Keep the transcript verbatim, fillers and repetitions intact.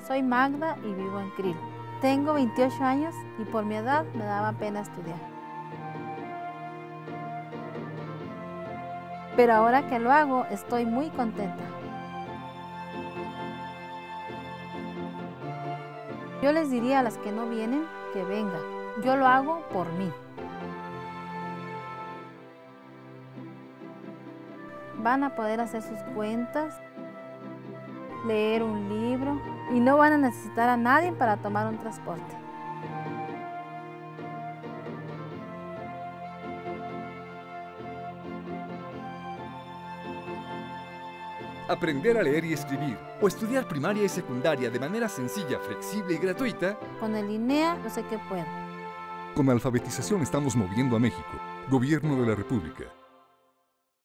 Soy Magda y vivo en Krill. Tengo veintiocho años y por mi edad me daba pena estudiar. Pero ahora que lo hago, estoy muy contenta. Yo les diría a las que no vienen que vengan. Yo lo hago por mí. Van a poder hacer sus cuentas, leer un libro y no van a necesitar a nadie para tomar un transporte. Aprender a leer y escribir o estudiar primaria y secundaria de manera sencilla, flexible y gratuita. Con el INEA yo sé que puedo. Con alfabetización estamos moviendo a México. Gobierno de la República.